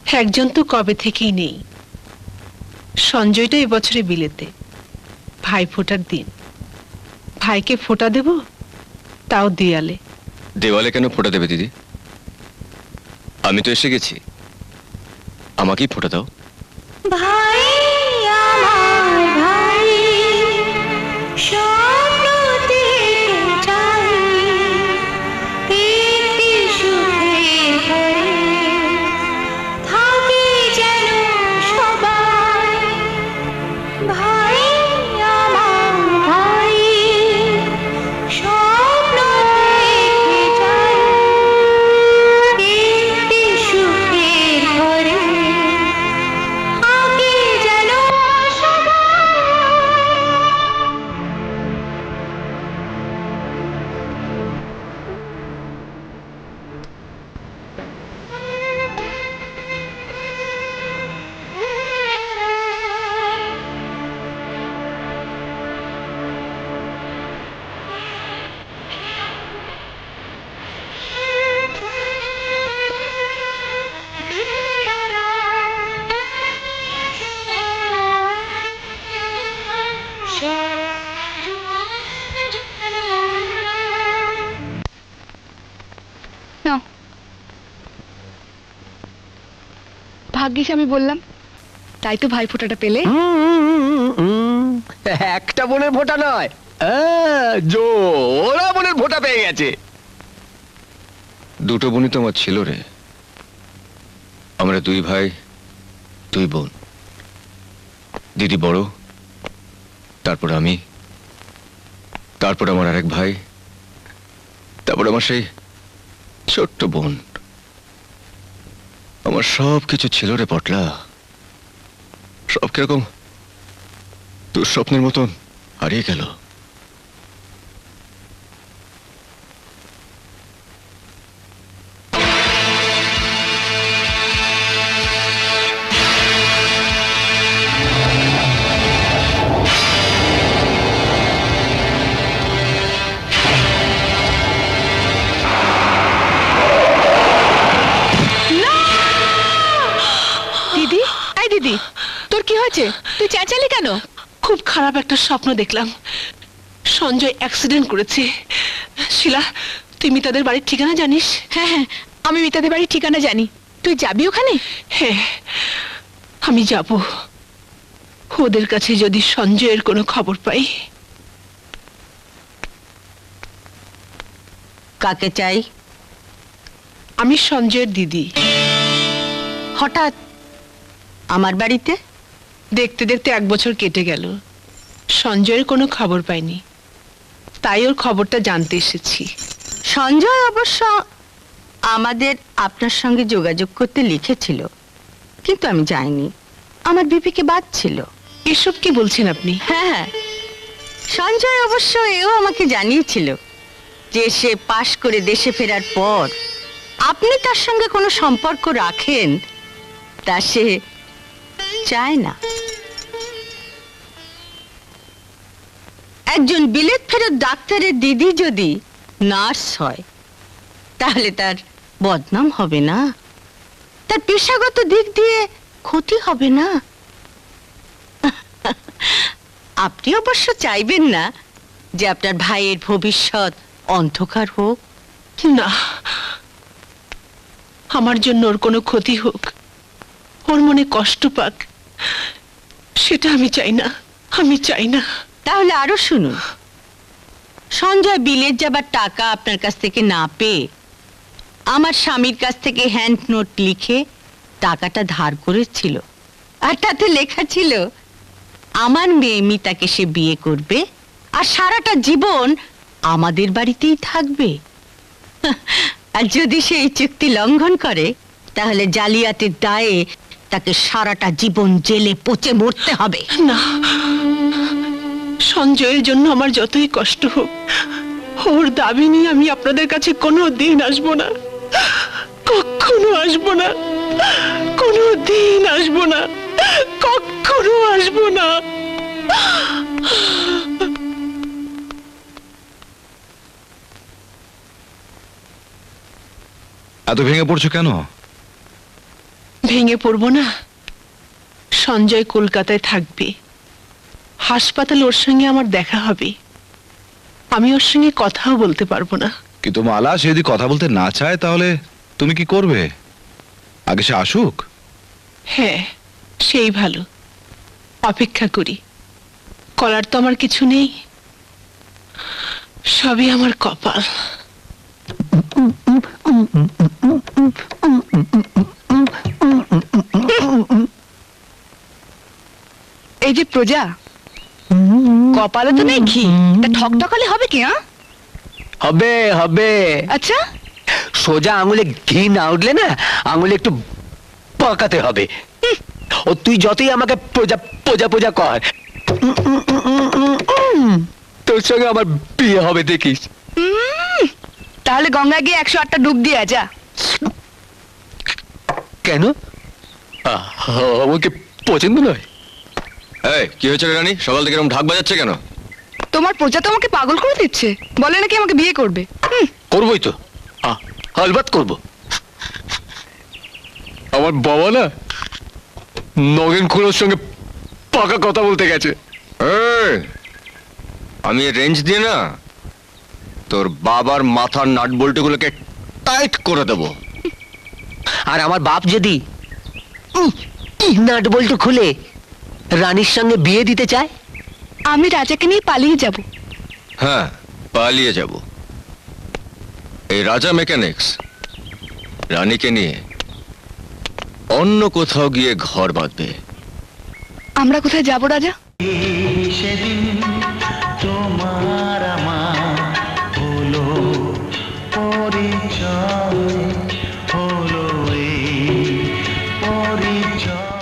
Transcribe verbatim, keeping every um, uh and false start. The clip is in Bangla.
একজন তো কবে থেকেই নেই। সঞ্জয়টা এবছরে বিলেতে, ভাই ফোটার দিন। ভাইকে ফোঁটা দেব, তাও দেয়ালে। দেওয়ালে কেন ফোঁটা দেবে দিদি? আমি তো এসে গেছি, আমাকেই ফোঁটা দাও। ভাই আমার ভাই, স্বপ্নতে চাই প্রীতি সুখে ঘরে থাকি যেন সবাই। ভাই আমার ভাই, স্বপ্নতে চাই প্রীতি সুখে ঘরে থাকি যেন নাও। ভাগ্যিস আমি বললাম, তাই তো ভাই ফোঁটাটা পেলে। একটা বোনের ফোঁটা নয়, আহ, জোড়া বোনের ফোঁটা পেয়ে গেছে। দুটো বোনই তো আমার ছিল রে। আমরা দুই ভাই দুই বোন। দিদি বড়, তারপর আমি, তারপর আমার আরেক ভাই, তারপর আমার সেই ছোট্ট বোন। আমার সব কিছু ছিল রে পটলা, সব কিরকম দুঃস্বপ্নের মতন হারিয়ে গেল। দিদি, এই দিদি, তোর কি হয়েছে? তুই চেঁচালি কেন? খুব খারাপ একটা স্বপ্ন দেখলাম। সঞ্জয় অ্যাক্সিডেন্ট করেছে। শিলা, তুই মিতাদের বাড়ির ঠিকানা জানিস? হ্যাঁ হ্যাঁ, আমি মিতাদের বাড়ির ঠিকানা জানি। তুই যাবি ওখানে? হ্যাঁ, আমি যাব। ওদের কাছে যদি সঞ্জয়ের কোনো খবর পাই। কাকে চাই? আমি সঞ্জয়ের দিদি। হঠাৎ আমার বাড়িতে? দেখতে দেখতে এক বছর কেটে গেল, সঞ্জয়ের কোনো খবর পাইনি, তাই ওর খবরটা জানতে এসেছি। সঞ্জয় অবশ্য আমাদের আপনার সঙ্গে যোগাযোগ করতে লিখেছিল, কিন্তু আমি যাইনি, আমার বিপিকে বাদ ছিল। এসব কি বলছেন আপনি? হ্যাঁ হ্যাঁ, সঞ্জয় অবশ্য এও আমাকে জানিয়েছিল যে সে পাশ করে দেশে ফেরার পর আপনি তার সঙ্গে কোনো সম্পর্ক রাখেন তা সে চায় না। একজন বিলেত ফেরত ডাক্তারের দিদি যদি নার্স হয় তাহলে তার বদনাম হবে না, তার পেশাগত দিক দিয়ে ক্ষতি হবে না। আপনি অবশ্য চাইবেন না যে আপনার ভাইয়ের ভবিষ্যৎ অন্ধকার হোক। না, আমার জন্য ওর কোনো ক্ষতি হোক, ওর মনে কষ্ট পাক, সেটা আমি চাই না। আমি চাই না। তাহলে আরো শুনুন, সঞ্জয় বিলেত যাবার টাকা আপনার কাছ থেকে না পেয়ে আমার স্বামীর কাছ থেকে হ্যান্ড নোট লিখে টাকাটা ধার করেছিল, আর তাতে লেখা ছিল আমার মেয়ে মিতাকে সে বিয়ে করবে আর সারাটা জীবন আমাদের বাড়িতেই থাকবে। আর যদি সে এই চুক্তি লঙ্ঘন করে তাহলে জালিয়াতির দায়ে তাকে সারাটা জীবন জেলে পচে মরতে হবে। না, সঞ্জয়ের জন্য আমার যতই কষ্ট হোক, ওর দাবি নিয়ে আমি আপনাদের কাছে কোনো দিন আসবো না, কখনো আসবো না, কোনো দিন আসবো না, কখনো আসবো না। এত ভেঙে পড়ছো কেন? ভেঙে পড়বো না। সঞ্জয় কলকাতায় থাকবে, হাসপাতালে ওর সঙ্গে আমার দেখা হবে, আমি ওর সঙ্গে কথাও বলতে পারবো না। কিন্তু মালা, সে যদি কথা বলতে না চায় তাহলে তুমি কি করবে? আগে সে আসুক। হ্যাঁ, সেই ভালো, অপেক্ষা করি। করার তো আমার কিছু নেই, সবই আমার কপাল। এই যে প্রজা, কপালে তো নেই ঘি, তা ঠকঠকালে হবে কি? হ্যাঁ, হবে হবে। আচ্ছা, সোজা আঙুলে ঘি না উঠলে না, আঙুলে একটু পাকাতে হবে। হুঁ, ও তুই যতই আমাকে প্রজা প্রজা প্রজা কর, উম, উম, উম, উম, উম, উম, তোর সঙ্গে আমার বিয়ে হবে দেখিস। তাহলে গঙ্গা গিয়ে একশো আটটা ডুব দিয়ে যা। কেন? আহ, আমাকে পছন্দ নয়? এই কি হয়েছে রে রানী, সকাল থেকে এরকম ঢাক বাজাচ্ছে কেন? তোমার প্রজা তো আমাকে পাগল করে দিচ্ছে, বলে নাকি আমাকে বিয়ে করবে। হুম, করবোই তো, আহ, আলবাত করবো। আমার বাবা না নগেন খুড়োর সঙ্গে পাকা কথা বলতে গেছে। এই, আমি রেঞ্জ দিয়ে না তোর বাবার মাথার নাট বল্টুগুলোকে টাইট করে দেবো। আর আমার বাপ যদি উম, ই নাট বল্টু খুলে রানীর সঙ্গে বিয়ে দিতে চায়, আমি রাজাকে নিয়ে পালিয়ে যাব। হ্যাঁ, পালিয়ে যাব। এই রাজা মেকানিক্স রানীকে নিয়ে অন্য কোথাও গিয়ে ঘর বাঁধবে। আমরা কোথায় যাব রাজা? সেদিন তোমার আমার হলো পরিচয়, হলো এই পরিচয়।